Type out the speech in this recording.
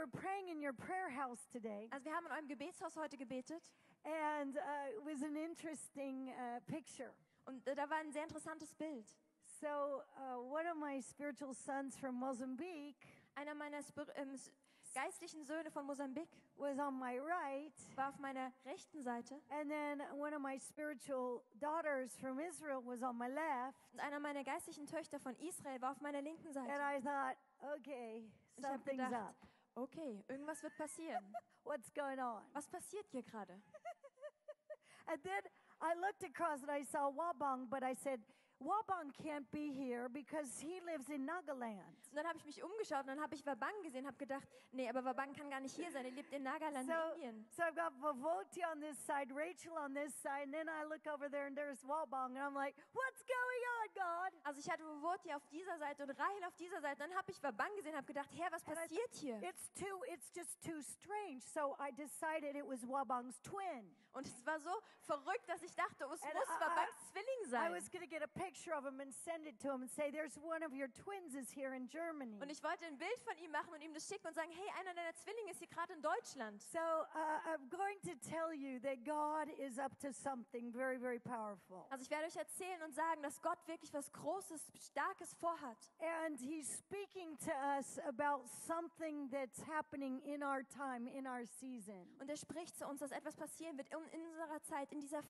were praying in your prayer house today, Also wir haben in eurem Gebetshaus heute gebetet and it was an interesting picture. und da war ein sehr interessantes Bild. So one of my spiritual sons from Mozambique Einer meiner geistlichen Söhne von Mosambik was on my right, war auf meiner rechten Seite and then one of my spiritual daughters from Israel was on my left. und einer meiner geistlichen Töchter von Israel war auf meiner linken And Seite. I thought, okay, Und ich habe something's gedacht, up. okay, irgendwas wird passieren. What's going on? Was passiert hier gerade? And then I looked across and I saw Wabang, but I said, Wabang can't be here because he lives in Nagaland. Und dann habe ich mich umgeschaut und dann habe ich Wabang gesehen, habe gedacht, nee, aber Wabang kann gar nicht hier sein, er lebt in Nagaland in Indien. So I've got Vavoti on this side, Rachel on this side, and then I look over there and there's Wabang, and I'm like, what's going on, God? Also ich hatte Wovoti auf dieser Seite und Rahel auf dieser Seite. Dann habe ich Wabang gesehen, habe gedacht, Herr, was And I passiert thought, hier? It's just too strange. So I decided it was Wabang's twin. Und es war so verrückt, dass ich dachte, es And muss Wabangs Zwilling I sein. was going to get a picture of him and send it to him and say, there's one of your twins is here in Germany. Und ich wollte ein Bild von ihm machen und ihm das schicken und sagen, hey, einer deiner Zwillinge ist hier gerade in Deutschland. So I'm going to tell you that God is up to something very, very powerful. Also ich werde euch erzählen und sagen, dass Gott wirklich was Großes, Starkes vorhat. And he's speaking to us about something that's happening in our time, in our season. Und er spricht zu uns, dass etwas passieren wird in unserer Zeit, in dieser